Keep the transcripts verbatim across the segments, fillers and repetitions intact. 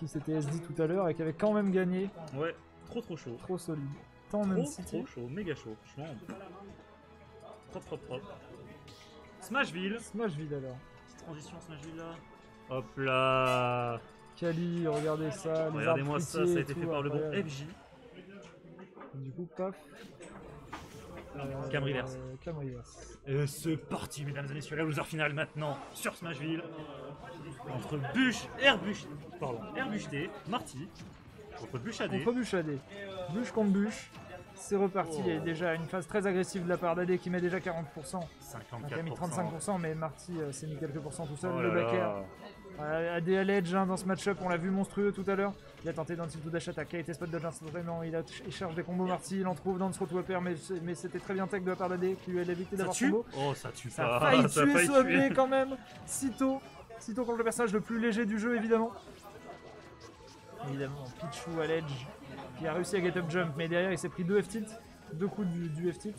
qui s'était S D tout à l'heure et qui avait quand même gagné. Ouais, trop trop chaud. Trop solide. Tant Trop, Man City. trop chaud, méga chaud, franchement. Propre, propre, propre. Smashville. Smashville alors. Petite transition Smashville là. Hop là. Kali, regardez ça. les Regardez-moi arbres ça, ça a fruitiers et été tout, fait par le bon incroyable. F J. Du coup, paf. Euh, Cam Rivers. euh, Cam Rivers. Et c'est parti, mesdames et messieurs, la loser finale maintenant sur Smashville. Entre Bush, Herbush, pardon, Herbucheté, Marty, contre Buchadé. Contre Buchadé. Bush contre Bush. C'est reparti. Oh. Il y a déjà une phase très agressive de la part d'Adé qui met déjà quarante pour cent. Donc il cinquante-quatre a mis pour cent. trente-cinq pour cent, mais Marty euh, s'est mis quelques pourcents tout seul. Oh le là backer. là. Euh, Adé à l'edge hein, dans ce match-up, on l'a vu monstrueux tout à l'heure. Il a tenté d'un tilt dash attack, a été spot dodge instantanément. Il, a, il cherche des combos Marty, il en trouve dans le throw to upper, mais, mais c'était très bien tech de la part d'Adé qui lui a évité Ça d'avoir tue combo. Oh, ça tue Ça pas. a failli ça a tuer failli ce tuer. upplay quand même. Sitôt, Sitôt contre le personnage le plus léger du jeu évidemment. Évidemment, Pichu à l'edge qui a réussi à get up jump, mais derrière il s'est pris deux F-tilt, deux coups du, du F-tilt.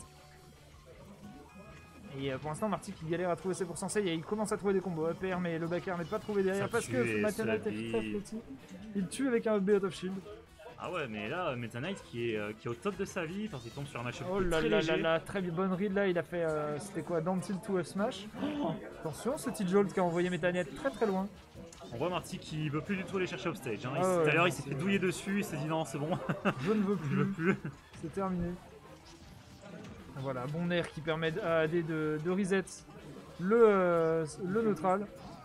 Et euh, pour l'instant, Marty qui galère à trouver ses pourcents, il commence à trouver des combos up air, mais le backer n'est pas trouvé derrière Ça parce tue, que Meta ça Knight est dit. très petit. Il tue avec un up B out of shield. Ah ouais, mais là, Meta Knight qui est, euh, qui est au top de sa vie parce qu'il tombe sur un match Oh là très là léger. là là, très bonne read là, il a fait, euh, c'était quoi, down tilt to F smash. Oh, attention, ce T-Jolt qui a envoyé Meta Knight très très loin. On voit Marty qui veut plus du tout aller chercher upstage. Hein. Il- Ah tout ouais, à l'heure, il c'est- s'est fait douiller dessus, il s'est dit non, c'est bon, Je ne veux je veux plus, plus. c'est terminé. Voilà, bon air qui permet à A D de, de reset le, euh, le neutral.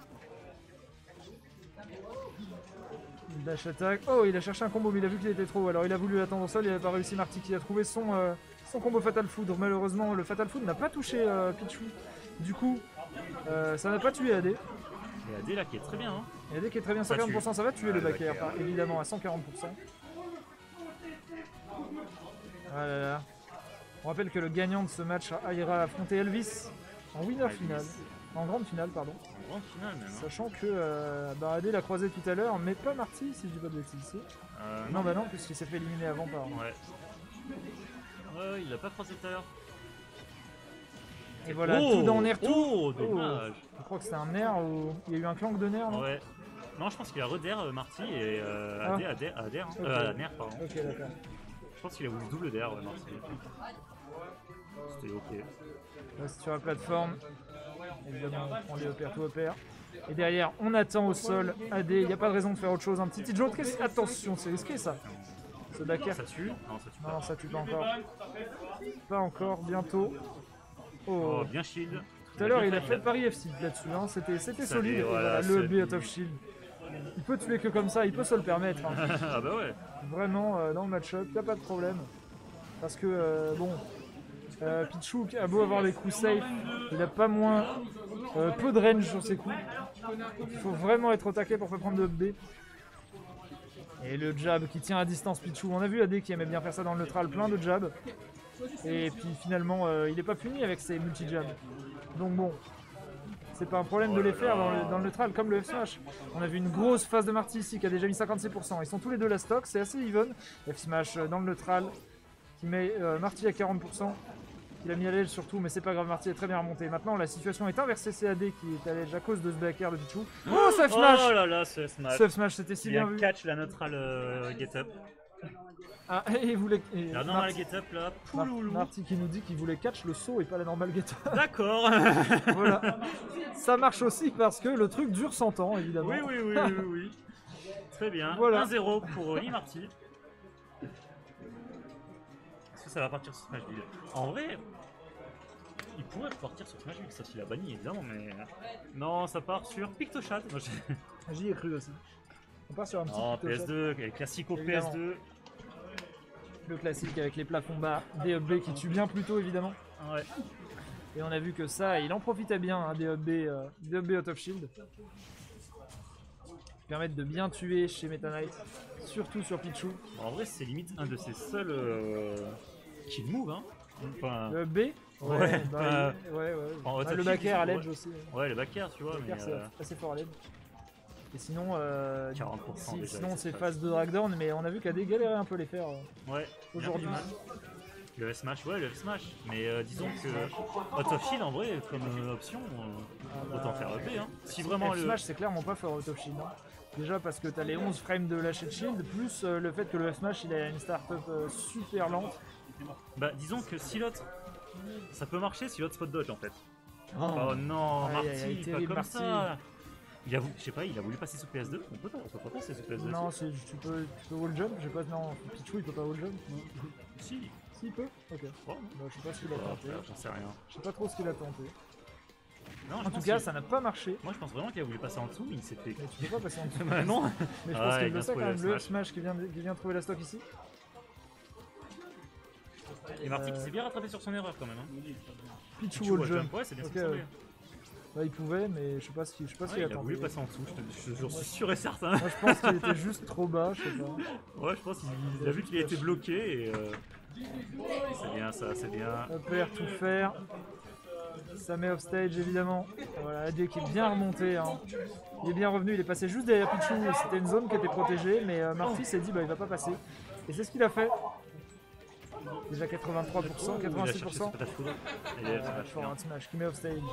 Dash attack. Oh, il a cherché un combo, mais il a vu qu'il était trop. Alors il a voulu attendre au sol, il n'a pas réussi. Marty qui a trouvé son, euh, son combo Fatal Foudre. Malheureusement, le Fatal Foudre n'a pas touché euh, Pichu. Du coup, euh, ça n'a pas tué A D. Et A D là qui est très bien. Hein. Et A D qui est très bien, Ça cent quarante pour cent, ça va tuer Ouais, le le backer, backer. par- évidemment, à cent quarante pour cent. Ah là là. On rappelle que le gagnant de ce match ira affronter Elvis en winner Elvis. finale. En grande finale, pardon. En grande finale même. Hein. Sachant que euh, bah, A D l'a croisé tout à l'heure, mais pas Marty, si je dis pas de bêtises. si. Euh, Non, bah non, puisqu'il s'est fait éliminer avant par. Ouais. Ouais, il l'a pas croisé tout à l'heure. Et voilà, oh tout dans l'air, tout. Oh, dommage. Je crois que c'était un nerf ou il y a eu un clank de nerf. non Ouais. Non, je pense qu'il a redère euh, Marty et euh, Ah. A D, A D, A D, hein. Ok. Euh, Ner, pardon. Ok, d'accord. Je pense qu'il a voulu double d'air, ouais, Marty. C'était ok. Reste sur la plateforme. Évidemment, on prend les opères tout opère. Et derrière, on attend au sol. A D, il n'y a pas de raison de faire autre chose. Un petit petit jolt. Attention, c'est risqué ça. Ce backer. Ça tue Non, ça tue Non, pas. ça tue pas encore. Pas encore, bientôt. Oh. Oh, bien shield. Tout à l'heure, il a fait le pari F C là-dessus. Hein. C'était c'était Ça solide. dit, Et voilà, voilà, le ça B out dit. of shield. Il peut tuer que comme ça, il peut se le permettre. Hein. Ah bah ouais. Vraiment, euh, dans le match-up, il n'y a pas de problème. Parce que, euh, bon, euh, Pichu a beau avoir des coups safe, il n'a pas moins euh, peu de range sur ses coups. Donc, il faut vraiment être au taquet pour pas prendre de B. Et le jab qui tient à distance Pichu. On a vu A D qui aimait bien faire ça dans le neutral, plein de jabs. Et puis finalement, euh, il n'est pas puni avec ses multi-jabs. Donc bon, c'est pas un problème Oh de les là faire là. dans le, dans le neutral comme le F-Smash. On a vu une grosse phase de Marty ici qui a déjà mis cinquante-six pour cent. Ils sont tous les deux la stock, c'est assez even. F-Smash euh, dans le neutral qui met euh, Marty à quarante pour cent. Il a mis à l'edge surtout, mais c'est pas grave, Marty est très bien remonté. Maintenant, la situation est inversée, c'est A D qui est à l'edge à cause de ce backer de Pichu. Oh, ce F-Smash Oh là là, ce smash. Ce F-Smash, c'était si Il bien vient vu. catch la neutrale euh, get up. Ah, et il voulait... et La normale Marty, get up là, Mar- pouloulou. Marty qui nous dit qu'il voulait catch le saut et pas la normale get up. D'accord. Voilà. Ça marche aussi parce que le truc dure cent ans, évidemment. Oui, oui, oui, oui, oui. Très bien. Voilà. un zéro pour Lee Marty. Est-ce que ça va partir sur Smashville? En vrai, il pourrait partir sur Smashville, sauf s'il a banni évidemment, mais. Non, ça part sur Pictoshad. Non, j'ai- J'y ai cru aussi. On part sur un petit Oh, picto P S shot. deux, les classico P S Évidemment. deux. Le classique avec les plafonds bas, des up B qui tuent bien plus tôt évidemment. Ouais. Et on a vu que ça, il en profitait bien, hein, des up B, euh, des up B out of shield. Qui permettent de bien tuer chez Meta Knight, surtout sur Pichu. En vrai, c'est limite un de ses seuls euh, kill move. Hein. Enfin, Le up B Ouais, bah, bah, il- ouais, ouais. en Bah, top le shield, backer à ouais. l'edge aussi. hein. ouais, le backer, tu vois. Le backer, mais, c'est euh, assez fort à l'edge. Et sinon, euh, quarante pour cent si- déjà, sinon avec c'est cette phase de dragdown, mais on a vu qu'A D galérait un peu les faire euh, ouais, aujourd'hui. bien fait, le F-Smash, ouais, le F-Smash. Mais euh, disons que Out of Shield, en vrai, comme euh, option, euh, Ah bah, autant faire E B. Hein. Si vraiment F le. Smash c'est clairement pas fort out of shield. hein. Déjà parce que tu as les onze frames de lâcher de shield, plus euh, le fait que le F-Smash il a une start-up euh, super lente. Bah disons que si l'autre, ça peut marcher si l'autre spot dodge en fait. Oh, Oh non, Aïe, Marty, aïe, aïe, pas terrible, comme Marty. ça. Il a voulu, je sais pas, il a voulu passer sous P S deux. On peut pas, on peut pas passer sous P S deux. Non, c'est- tu peux, tu peux wall jump, j'ai pas. Non, Pichou il peut pas wall jump. Si. Si, il peut. Ok. Oh, Bah, je sais pas ce qu'il a oh, tenté. frère, j'en sais rien. Je sais pas trop ce qu'il a tenté. Non, je En tout pense cas, qu'il- ça n'a pas marché. moi je pense vraiment qu'il a voulu passer en dessous, mais il s'est fait. Mais tu peux pas passer en dessous. Bah non. Mais je Ah, pense il qu'il vient veut ça quand trouver même. le Le smash. Smash qui vient, qui vient trouver la stock ici. Et Marty qui Euh, s'est bien rattrapé sur son erreur quand même. Hein. Pichou Pichou wall wall jump. jump, ouais, c'est bien ce Ok, qu'il me ouais. semblait. Bah, il pouvait, mais je sais pas ce qu'il je sais pas ce Ouais, qu'il il a a voulu tenté. passer en dessous, je te- je- j'en suis sûr et certain. Moi, je pense qu'il était juste trop bas, je sais pas. Ouais, je pense qu'il a vu qu'il a été bloqué et. Euh... C'est bien ça, c'est bien. Upper, tout faire. Ça met off stage évidemment. Voilà, A D qui est bien remonté. Hein. Il est bien revenu, il est passé juste derrière Pichou. C'était une zone qui était protégée, mais euh, Marty s'est dit bah il va pas passer. Et c'est ce qu'il a fait. Déjà quatre-vingt-trois pour cent, Il a quatre-vingt-six cherché pour ce cent. patate foudre. Et euh, ça Euh, marche bien. forward smash qui met off stage.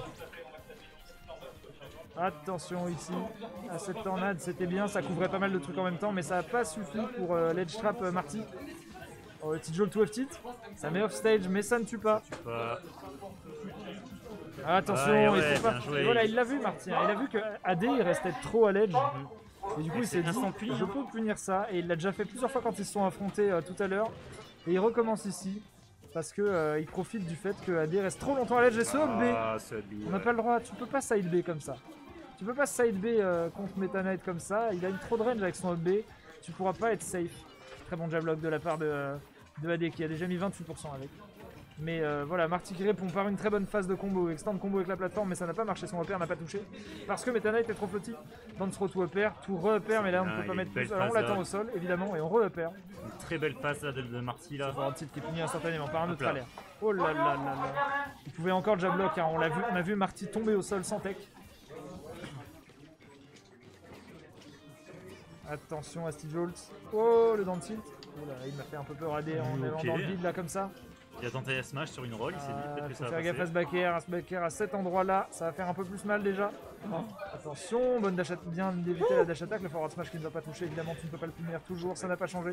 Attention ici à cette tornade, c'était bien, ça couvrait pas mal de trucs en même temps, mais ça n'a pas suffi pour euh, l'edge trap euh, Marty. Oh, le petit Joel to F tilt, ça met off stage, mais ça ne tue pas. Pas- Attention, Ouais, il ouais, faut pas. bien joué. Et voilà, il l'a vu Marty, hein. Il a vu que A D il restait trop à l'edge. Et du coup, Et il s'est c'est dit, instant puni, je hein. peux punir ça. Et il l'a déjà fait plusieurs fois quand ils se sont affrontés euh, tout à l'heure. Et il recommence ici. Parce que euh, il profite du fait que A D reste trop longtemps à l'edge et ce B. Ah, ce B, On n'a ouais. pas le droit, tu peux pas side B comme ça. Tu peux pas side B euh, contre Meta Knight comme ça. Il a une trop de range avec son up B. Tu pourras pas être safe. Très bon jab block de la part de, euh, de A D qui a déjà mis vingt-huit pour cent avec. Mais euh, voilà, Marty qui répond par une très bonne phase de combo, extend combo avec la plateforme, mais ça n'a pas marché, son upper n'a pas touché. Parce que Meta Knight est trop flotti. Bounce throw to upper, tout re-upper, mais là on ne Ah, peut il y pas a mettre une belle plus. Alors on phase, l'attend là. au sol, évidemment, et on re-upper. Une très belle passe là, de, de Marty là. Un titre qui est puni instantanément par un Hop autre là. à l'air. Oh là là là là. Il pouvait encore jab block, hein. on l'a vu, on a vu Marty tomber au sol sans tech. Attention à Steve Jolt. Oh le down tilt. Oh là, il m'a fait un peu peur A D en allant Ok. dans le vide là comme ça. Il a tenté smash sur une roll, il s'est dit Ah, peut-être que faut ça va faire gaffe à passer. ce back air, à ce back air à cet endroit là, ça va faire un peu plus mal déjà. Attention, bonne dash attack, bien d'éviter la dash attack, le forward smash qui ne va pas toucher, évidemment tu ne peux pas le punir toujours, ça n'a pas changé.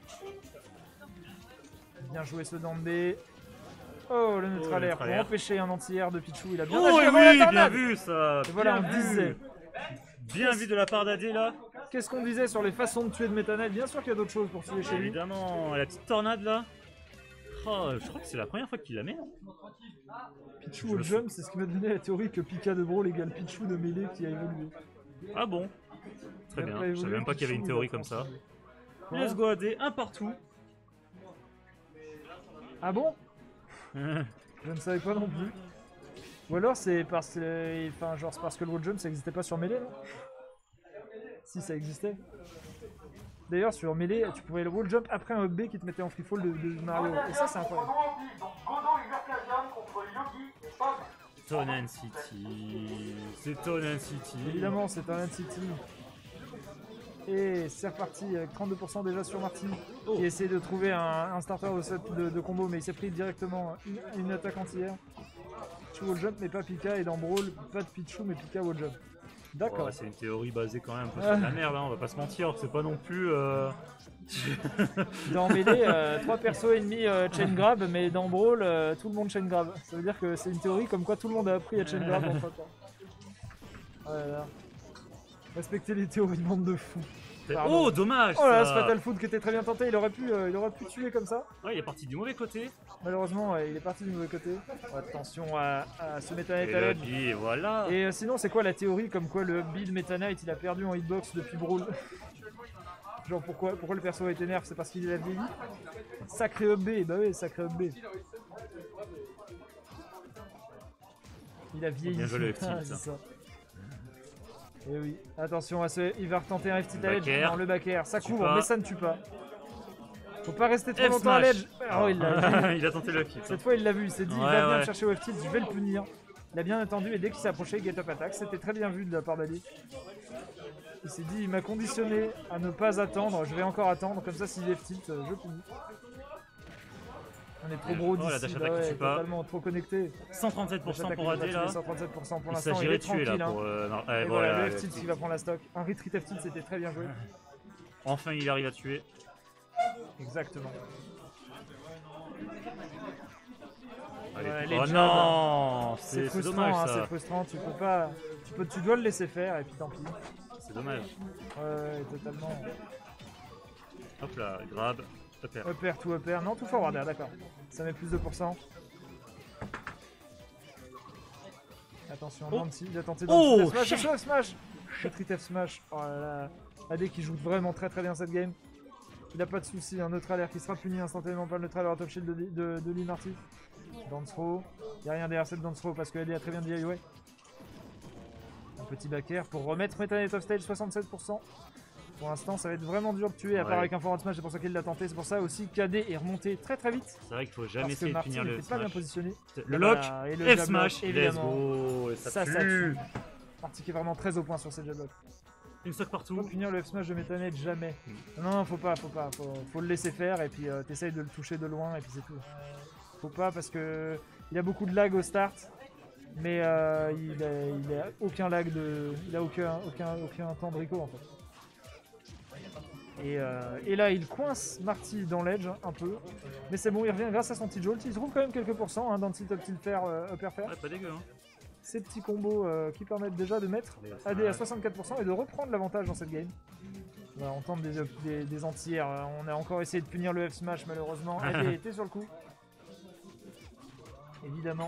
Bien joué ce down B. Oh le neutral le air pour neutral air. empêcher un anti-air de Pichou, il a bien Oh agi oui, avant la bien tornade. vu ça. Et voilà, bien on vu. disait. Bien vu de la part d'A D là. Qu'est-ce qu'on disait sur les façons de tuer de Meta Knight? Bien sûr qu'il y a d'autres choses pour tuer chez lui. Évidemment, la petite tornade là. Oh, je crois que c'est la première fois qu'il la met. Pichou Je au me jump, c'est ce qui m'a donné la théorie que Pika de Brawl égale Pichou de mêlée qui a évolué. Ah bon. Très Il a bien, pas je évolué, savais même pas qu'il y avait une Pichou, théorie il a comme ça. transformé. Quoi Let's go A D, un partout. Ah bon? Je ne savais pas non plus. Ou alors c'est parce que, enfin, genre c'est parce que le wall jump ça n'existait pas sur Melee, non? Si ça existait. D'ailleurs sur Melee, tu pouvais le wall jump après un up B qui te mettait en free fall de, de Mario. Et ça c'est incroyable. Tonan City. C'est Tonan City. Évidemment c'est un N C T. Et c'est reparti avec trente-deux pour cent déjà sur Marty Oh. qui essaie de trouver un, un starter au set de, de combo, mais il s'est pris directement une, une attaque entière. Pichou wall jump mais pas Pika, et dans Brawl pas de Pichou mais Pika wall jump. D'accord. Ouais, c'est une théorie basée quand même un peu sur de la merde, hein, on va pas se mentir, c'est pas non plus... Euh... Dans Melee, euh, trois persos ennemis euh, chain grab, mais dans Brawl, euh, tout le monde chain grab. Ça veut dire que c'est une théorie comme quoi tout le monde a appris à chain grab en fait. Voilà. Respectez les théories de bande de fous. Pardon. Oh, dommage Oh là là, ça. ce Fatal Food qui était très bien tenté, il aurait pu, euh, il aurait pu tuer comme ça. Ouais, il est parti du mauvais côté. Malheureusement, ouais, il est parti du mauvais côté. Attention à, à ce Meta Knight Et à le l'edge. B, et voilà. Et euh, sinon, c'est quoi la théorie comme quoi le build Meta Knight il a perdu en hitbox depuis Brawl? Genre pourquoi, pourquoi le perso a été nerf? C'est parce qu'il a vieilli? Sacré up B, bah oui, sacré up B. Il a vieilli. Bien joué le F tilt, Ah, c'est ça. ça. Et oui, attention à ce. Il va retenter un F tilt à Le l'edge. back air. Non, le back air, ça Tue couvre, pas. mais ça ne tue pas. Faut pas rester trop F longtemps à smash. l'edge. Oh, il l'a vu. Il a tenté le kill. Cette fois, il l'a vu. Il s'est dit, il Ouais, va bien ouais. me chercher au F tilt, je vais le punir. Il a bien attendu et dès qu'il s'est approché, get up attack. C'était très bien vu de la part d'Ali. Il s'est dit, il m'a conditionné à ne pas attendre. Je vais encore attendre. Comme ça, s'il F tilt, euh, je punis. On est trop Euh, gros oh, la d'ici, dash bah attack qui ouais, tue pas. totalement trop connecté. cent trente-sept pour cent Dash pour attack rater qui va là. tuer, cent trente-sept pour cent pour Il l'instant, il s'agirait est de tuer là tranquille. pour... Hein. Euh, non, eh, Et voilà, voilà, le le F-tilt F-tilt. qui va prendre la stock. Un retreat F-tilt, c'était très bien joué. Enfin il arrive à tuer. Exactement. Allez. Ouais, les Oh jabs, non, C'est c'est c'est frustrant, dommage hein, c'est ça. frustrant. Tu peux pas, tu peux, tu dois le laisser faire et puis tant pis. C'est dommage. Ouais, totalement. Hop là, grab, upper. Upper, tout upper. Non, tout forward, ah, d'accord. Ça met plus de pourcents. Attention, Oh. Danti, il a tenté Oh, Danti. Smash, shit. smash, smash. Retreat F smash. Oh là là. A D qui joue vraiment très très bien cette game. Il a pas de soucis, un neutral air qui sera puni instantanément par le neutral air top shield de, de, de Lee Marty. Dance throw. Il n'y a rien derrière cette dance throw parce que A D a très bien D I Y. Un petit back air pour remettre Meta Net off stage, soixante-sept pour cent. Pour l'instant, ça va être vraiment dur de tuer, à part Ouais. avec un forward smash, c'est pour ça qu'il l'a tenté. C'est pour ça aussi qu'A D est remonté très très vite. C'est vrai qu'il faut jamais Parce que essayer de Marty punir le n'était pas bien smash. positionné. Le Et lock, voilà, et le F jab smash, lock, let's évidemment. go. Et ça, Ça, ça tue. tue. Marty qui est vraiment très au point sur ses jab lock. Une stock Faut partout. pas punir le F smash de Meta Net, jamais. Mm. Non, non, faut pas, faut pas. Faut, faut le laisser faire et puis euh, t'essayes de le toucher de loin et puis c'est tout. Faut pas parce que il a beaucoup de lag au start. Mais euh, il, a, il a aucun lag de. Il a aucun, aucun, aucun temps de Rico en fait. Et, euh, et là il coince Marty dans l'edge un peu. Mais c'est bon, il revient grâce à son petit jolt. Il trouve quand même quelques pourcents hein, dans le tilt up tilt fair, euh, upper fair. Ouais, pas dégueu hein. Ces petits combos euh, qui permettent déjà de mettre A D à soixante-quatre pour cent et de reprendre l'avantage dans cette game. Voilà, on tente des, des, des anti-airs. On a encore essayé de punir le F smash malheureusement. A D était sur le coup. Évidemment.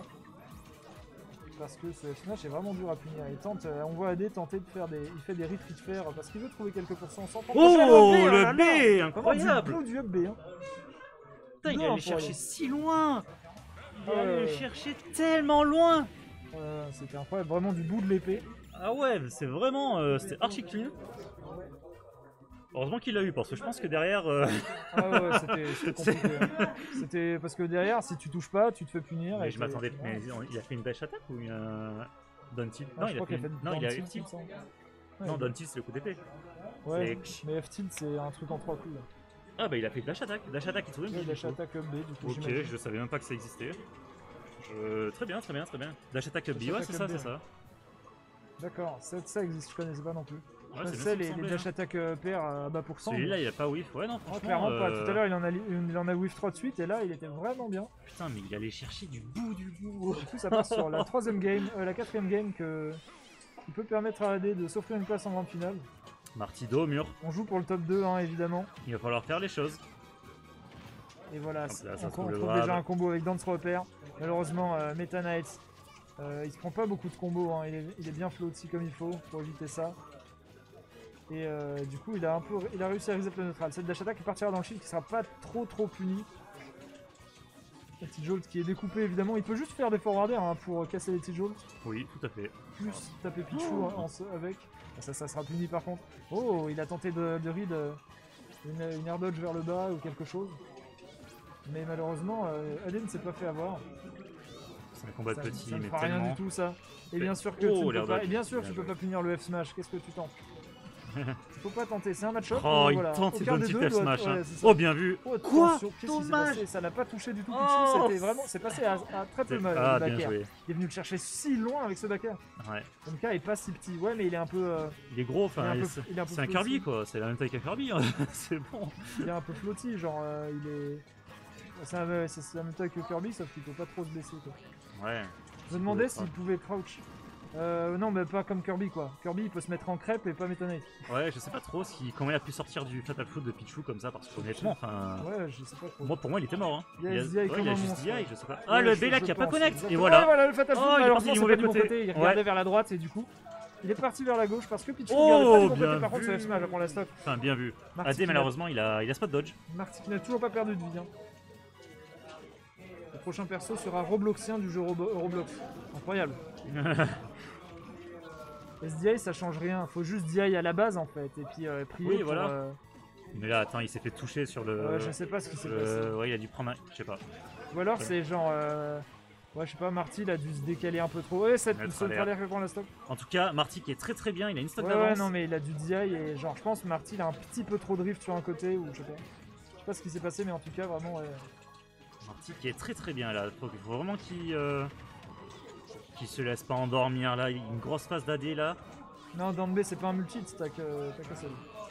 Parce que ce F smash est vraiment dur à punir. Il tente, euh, on voit A D tenter de faire des. Il fait des retreat fair parce qu'il veut trouver quelques pourcents sans prendre Oh, le B, le là là. B, Vraiment incroyable. du blue du up B. Hein. Putain, il Non, allait pour chercher aller. si loin. Il Ouais, allait ouais. le chercher tellement loin. Euh, C'était incroyable, vraiment du bout de l'épée. Ah ouais, c'est vraiment... euh, c'était archi clean. Heureusement qu'il l'a eu, parce que je pense que derrière... euh, Ah ouais, c'était c'était compliqué. hein. C'était parce que derrière, si tu touches pas, tu te fais punir. mais et je t'es- m'attendais... t'es Mais mort. il a fait une dash attack ou une... euh, down tilt? Ah, Non, je il a crois fait qu'il une... fait Non, il a down F tilt, tilt. il me semble. Ouais, Non, il- down tilt, c'est le coup d'épée. Ouais, c'est- mais F tilt c'est un truc en trois coups. Là. Ah bah il a fait dash attack. Dash attack, il trouvait Ouais, une dash attack up B du coup. Ok, j'imagine. je savais même pas que ça existait. Je... Très bien, très bien, très bien. Dash attack up B, Dash ouais, attack c'est up ça, B, c'est ça. D'accord, ça, ça existe, je connaissais pas non plus. Je Ouais, c'est connaissais bien les, ce qui me les semblait, dash hein. attack euh, pair à bas pourcent. Celui-là, il a pas whiff. Ouais, non, Oh, franchement. clairement pas. euh, Tout à l'heure, il en a, li- il en a whiff trois de suite et là, il était vraiment bien. Putain, mais il allait chercher du bout du bout. Du coup, ça passe sur la troisième game, euh, la quatrième game que qui peut permettre à A D de s'offrir une place en grande finale. Martido au mur. On joue pour le top deux, hein, évidemment. Il va falloir faire les choses. Et voilà, Hop là, ça on, se trouve on le trouve grab. déjà un combo avec Dance Repère. Malheureusement, euh, Meta Knight, euh, il se prend pas beaucoup de combos, hein. il, est, il est bien floaty comme il faut pour éviter ça. Et euh, du coup, il a un peu, il a réussi à reset le neutral. Cette dash attack qui partira dans le shield qui sera pas trop trop puni. Le petit jolt qui est découpé évidemment, il peut juste faire des forwarders hein, pour casser les petits jolts. Oui, tout à fait. Plus taper Pichou en- en- avec. Ça, ça sera puni par contre. Oh, il a tenté de, de read euh, une, une air dodge vers le bas ou quelque chose. Mais malheureusement, euh, A D ne s'est pas fait avoir. C'est un combat de Ça, petit, ça ne mais fera rien tellement. du tout ça. Et bien sûr que Oh, tu ne peux l'air pas, dodge. et bien sûr Bien tu peux joué. pas punir le F smash. Qu'est-ce que tu tentes? Il faut pas tenter. C'est un match-up. Oh, et il voilà. tente ses Aucun bonnes des petites deux F doit- smash. ouais, hein. c'est ça. Oh, bien vu. Oh, Quoi? attention, qu'est-ce qui s'est Dommage. passé? Ça l'a pas touché du tout. Oh. Pichou, c'était vraiment, c'est passé à, à très peu mal. Ah, le bien back air. joué. Il est venu le chercher si loin avec ce back air. Ouais. M K est pas si petit. Ouais, mais il est un peu, euh, Il est gros, Il est un enfin, peu- c'est il est un peu c'est un plus Kirby aussi. quoi. C'est la même taille qu'un Kirby. hein. C'est bon. il est un peu flotti. Genre, euh, il est. C'est un- c'est c'est la même taille que Kirby, sauf qu'il peut pas trop se blesser. Quoi. Ouais. Je me demandais Ouais. s'il pouvait crouch. Euh, non, mais pas comme Kirby quoi. Kirby il peut se mettre en crêpe et pas Meta Knight. Ouais, je sais pas trop si, comment il a pu sortir du Fatal Foot de Pichou comme ça, parce qu'honnêtement, enfin. Ouais, je sais pas trop. Moi, pour moi, il était mort. Hein. Il y a Il S D I ouais, comme il a un juste monstre, D I, ouais. je sais pas. Ouais, Ah, le je- B là je qui a pas pense, connect. Et exactement. voilà. Ouais, voilà le Fatal Oh, Foot, il est malheureusement, parti du c'est mauvais pas du bon côté. côté. Il regardait Ouais. vers la droite et du coup, il est parti vers la gauche parce que Pichou Oh, regardait pas du bon bien côté. Par contre, vu. ce F smash prend la stock. Enfin, bien vu. Marty A D, qui n'a- malheureusement, il a, il a spot dodge. Marty qui n'a toujours pas perdu de vie. hein. Le prochain perso sera Robloxien du jeu Robo- Roblox. Incroyable. S D I ça change rien, faut juste D I à la base en fait, et puis euh, prier Oui, pour, voilà. euh, Mais là, attends, il s'est fait toucher sur le. ouais, je sais pas ce qui s'est le- passé. Ouais, il a dû prendre un. Je sais pas. Ou alors c'est genre, euh, ouais je sais pas, Marty il a dû se décaler un peu trop. Ouais, c'est Mettre le seul à l'air. trailer que prend la stock. En tout cas, Marty qui est très très bien, il a une stock Ouais, ouais, d'avance. non mais il a du D I et genre je pense que Marty il a un petit peu trop de drift sur un côté ou je sais pas. Je sais pas ce qui s'est passé mais en tout cas vraiment ouais. Marty Marty qui est très très bien là. Faut, faut vraiment qu'il euh, qu'il se laisse pas endormir là. Une grosse phase d'A D là. Non, dans le B, c'est pas un multi, t'as que, t'as que ça.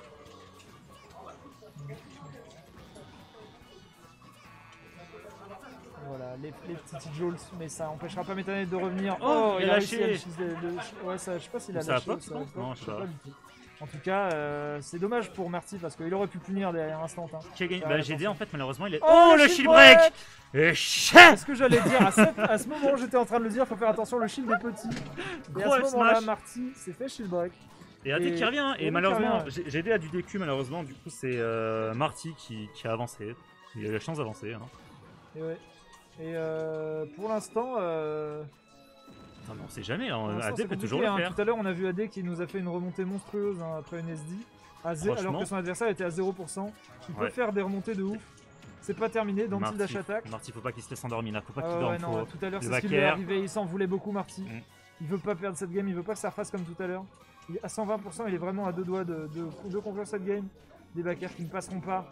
Voilà, les, les petits jolts, mais ça empêchera pas Meta Knight de revenir. Oh, il a réussi à lâché. le cheese de- de- Ouais, ça, je sais pas s'il a Ça a lâché. pop, ça non a pop, Non, je je sais sais pas. pas du tout. En tout cas, euh, c'est dommage pour Marty parce qu'il aurait pu punir derrière instant. Hein. Qui a gagné Ah, Bah ouais, G D en fait malheureusement il est... Oh, Oh, le le shield shield break. break. Et chat. C'est ce que j'allais dire. À, cette- à ce moment, j'étais en train de le dire, faut faire attention, le shield est petit. Et Gros à F ce moment-là, smash. Marty s'est fait shield break. Et A D Et- qui revient. et A D Et qui malheureusement revient, G D a du D Q malheureusement. Du coup c'est euh, Marty qui, qui a avancé. Il a eu la chance d'avancer. Hein. Et ouais. Et euh, pour l'instant, euh, Non mais on sait jamais. Hein. pour l'instant, A D c'est peut compliqué, toujours le hein. faire. Tout à l'heure, on a vu A D qui nous a fait une remontée monstrueuse hein, après une S D, à zé- alors Franchement. que son adversaire était à zéro pour cent. Il peut Ouais. faire des remontées de ouf. C'est pas terminé dans le Marty, dash attack. Marty, faut pas qu'il se laisse endormir là. Faut pas Ah qu'il ouais, dorme. non, Faut... tout à l'heure, le c'est ce qui lui est backer. arrivé. Il s'en voulait beaucoup, Marty. Mm. Il veut pas perdre cette game, il veut pas que ça refasse comme tout à l'heure. Il- À cent vingt pour cent, il est vraiment à deux doigts de, de, de conclure cette game. Des backers qui ne passeront pas.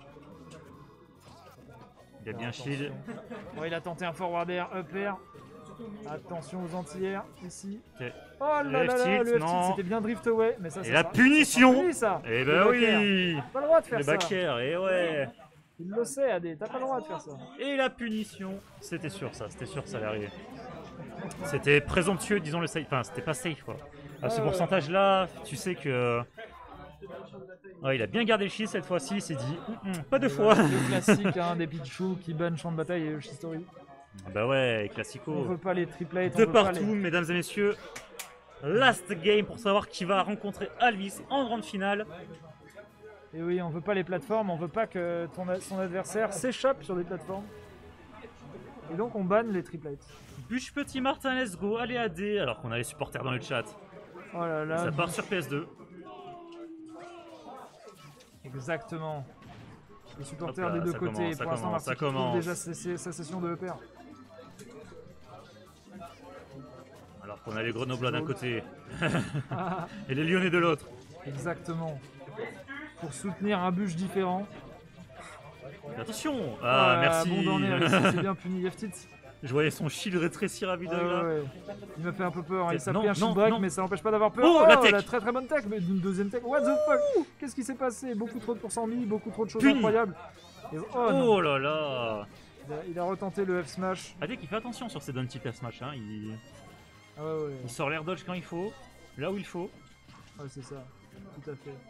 Il a bien Attention. shield. Ouais, il a tenté un forward air, up air. Attention aux anti-airs, ici. Ok. Oh là Le là là, F-tilt, le F-tilt, non. c'était bien drift away, mais ça Et c'est la ça- punition. ça sera puni, ça. Eh Le ben backer. oui. T'as pas le droit de faire Le ça. backer, et ouais. Il le sait, Adé, t'as pas le droit de faire ça. Et la punition, c'était sûr ça, c'était sûr que ça allait arriver. C'était présomptueux, disons le safe, enfin c'était pas safe quoi. À ce Ouais, ouais. pourcentage là, tu sais que... Ouais, il a bien gardé le shield cette fois-ci, il s'est dit, Hum, hum, pas deux fois. Le classique hein, des Pichou qui ban champ de bataille et le Story. Bah ouais, On classico. veut pas les triplates, on De veut pas partout, les... mesdames et messieurs. Last game pour savoir qui va rencontrer Alvis en grande finale. Et oui, on veut pas les plateformes, on veut pas que ton, a- son adversaire s'échappe sur des plateformes. Et donc on banne les triplates. Bûche Petit Martin, let's go, allez A D, alors qu'on a les supporters dans le chat. Oh là là. Ça part sur P S deux. Exactement. Les supporters Hop là, des deux ça côtés. commence, ça Pour l'instant, commence, Marty ça qui trouve commence. déjà sa, sa- sa session de E P R. Alors qu'on a les Grenoblois d'un côté Ah, et les Lyonnais de l'autre. exactement. Pour soutenir un bûche différent. Attention. Ah, merci. Bon dans l'air, ici, c'est bien puni. F-tilt. Je voyais son shield rétrécir à vue d'œil là. Ah ouais, ouais. Il m'a fait un peu peur. Il s'est Non, pris un non, shield break, non. mais ça n'empêche pas d'avoir peur. Oh, la tech. très très bonne tech, mais d'une deuxième tech. What the fuck? Qu'est-ce qui s'est passé? Beaucoup trop de pourcents mis, beaucoup trop de choses Puni. incroyables. Et- oh, non. Oh là là. Il a, il a retenté le F-smash. A D qui fait attention sur ses down type F smash. Hein. Il... Ah ouais, ouais, il sort l'air dodge quand il faut, là où il faut. ouais, c'est ça. Tout à fait.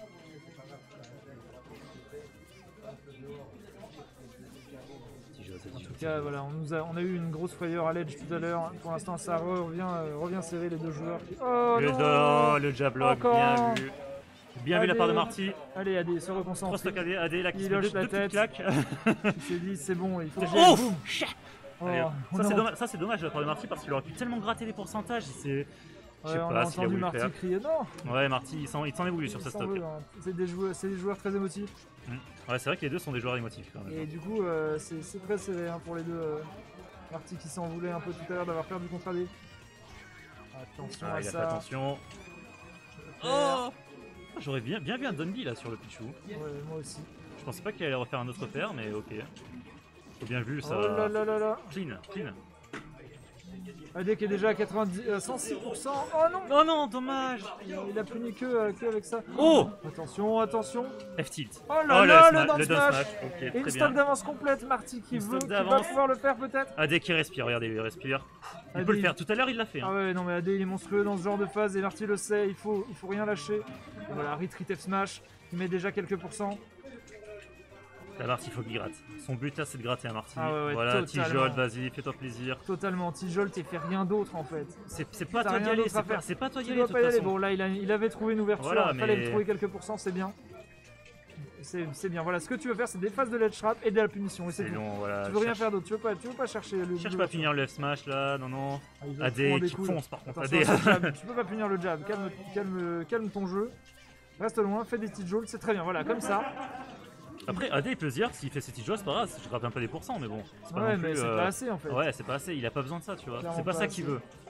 En tout cas, voilà, on, nous a, on a eu une grosse frayeur à l'edge tout à l'heure. Pour l'instant, ça revient, euh, revient serrer les deux joueurs. Oh le, non. do, le jab lock, Encore bien un. vu. Bien vu la Allez. part de Marty. Allez, Adé, se Trois reconcentre. stocks A D, A D là qui Il se met hoche deux, la deux petites tête. claques. Il s'est dit, c'est bon, il faut que j'y Oh, aille. Boum. chut. Oh, Allez, on ça a c'est ent- dommage, ça, c'est dommage de la part de Marty parce qu'il aurait pu tellement gratter des pourcentages. C'est... Je sais Ouais, on pas a s'il a entendu voulu le Marty faire. crier non. Ouais, Marty, il s'en, il s'en est voulu sur il ce s'en stock. veut, hein. C'est des joueurs, c'est des joueurs très émotifs. Ouais, c'est vrai que les deux sont des joueurs émotifs quand même. Et du coup, euh, c'est c'est très serré hein, pour les deux. euh. Marty qui s'en voulait un peu tout à l'heure d'avoir perdu contre A D. Attention Ah, à il a fait ça. attention. Oh. Oh, j'aurais bien, bien vu un Dunby là sur le Pichou. Ouais, moi aussi. Je pensais pas qu'il allait refaire un autre paire, mais ok. Faut bien vu ça. Oh là là là là. Clean, clean. A D qui est déjà à quatre-vingt-dix, euh, cent six pour cent. Oh non. Oh non, dommage. Il a, il a puni que, euh, que avec ça. Oh, Attention, attention. F-tilt. Oh là Oh, là, le, le sma- down le down smash. smash. Ok, Et une très stock bien. d'avance complète, Marty qui Une veut, stock qui va d'avance. pouvoir le faire peut-être. A D qui respire, regardez, il respire. Il A D, peut le faire. Tout à l'heure, il l'a fait. Ah Hein. ouais, non mais A D il est monstrueux dans ce genre de phase et Marty le sait, il faut, il faut rien lâcher. Et voilà, retreat F smash, il met déjà quelques pourcents. La Marty, il faut qu'il gratte. Son but là, c'est de gratter à Marty. Ah ouais, ouais, voilà, totalement. Tijol, vas-y, fais-toi plaisir. Totalement, Tijolt et fait rien d'autre en fait. C'est, c'est pas T'as toi rien d'y aller, d'autre à c'est pas, faire. c'est pas toi d'y Tu aller dois de pas toute y aller, façon. bon là il, a- il avait trouvé une ouverture, Voilà, il fallait mais- le trouver quelques pourcents, c'est bien. C'est c'est bien, voilà, ce que tu veux faire c'est des phases de ledge trap et de la punition et c'est C'est tout. long, voilà. Tu veux rien cherche, faire d'autre, tu veux pas, tu veux pas chercher le... cherche le- pas à finir le F-smash là, non, non. Ah, il va A te D prendre des qui couilles. fonce par contre. A Attention D. à ce jab, tu peux pas punir le jab, calme, calme, calme ton jeu. Reste loin, fais des petites jolts, c'est très bien, voilà, comme ça. Après, A D il peut se dire, s'il fait ses petits jeux, c'est pas grave, je gratte un peu des pourcents, mais bon. C'est pas Ouais, non mais plus, c'est euh, pas assez en fait. Ouais, c'est pas assez, il a pas besoin de ça, tu vois. Clairement C'est pas pas ça assez. qu'il veut.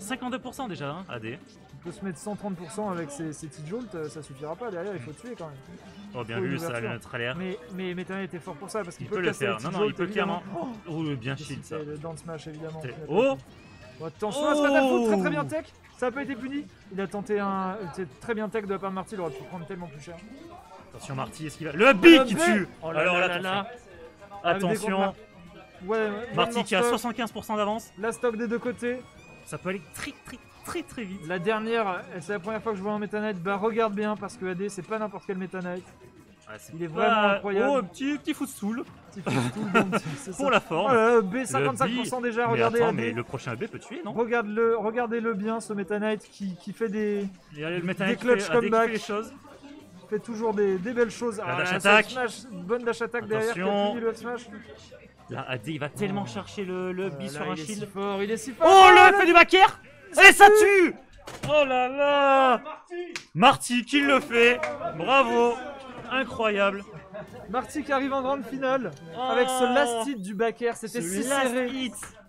cinquante-deux pour cent déjà, hein, A D. Il peut se mettre cent trente pour cent avec ses, ses petits jolts, ça suffira pas. Derrière, il faut tuer quand même. Oh, bien Faut une vu, ça a ouverture. notre l'air. Mais, mais Meta Knight est fort pour ça parce qu'il Il peut, peut le casser faire. les Non, petits non, il jolts, peut évidemment. clairement. Oh, bien shield ça. C'est le down smash évidemment. C'est- qui n'a pas Oh été. Bon, attention, Oh à ce fatal foot, très très bien tech. Ça n'a pas été puni. Il a tenté un. C'est très bien tech de la part de Marty, il aurait pu prendre tellement plus cher. Attention, Marty, est-ce qu'il va. Le B qui B tue. Oh là Alors là là, là là. attention. Ouais, ouais, Marty one qui a more stock. soixante-quinze pour cent d'avance. La stock des deux côtés. Ça peut aller très très très très vite. La dernière, c'est la première fois que je vois un Meta Knight. Bah regarde bien parce que A D c'est pas n'importe quel Meta Knight. Ouais, c'est Il est pas- vraiment incroyable. Oh, un petit, petit footstool Petit footstool, donc, c'est ça. pour la Oh forme. là là, B cinquante-cinq pour cent déjà, mais regardez attends, A D. mais le prochain B peut tuer, non? Regarde-le, regardez-le bien ce Meta Knight qui, qui fait des Il y a le Meta Des Knight qui clutch fait- a comeback. dékiffé les choses. fait toujours des, des belles choses. Ah, dash là, attack. ce smash, une bonne dash attack derrière qui a Attention. fini le smash. Là, A D, il va tellement Oh. chercher le, le B Euh, sur là, un il est si shield. fort, il est si fort. Oh, Ah, le fait du back air. Et ça tue. Oh là là. Marty qui le fait. Bravo. Incroyable. Marty qui arrive en grande finale Oh. avec ce last hit du back air, c'était Ce si last serré. hit.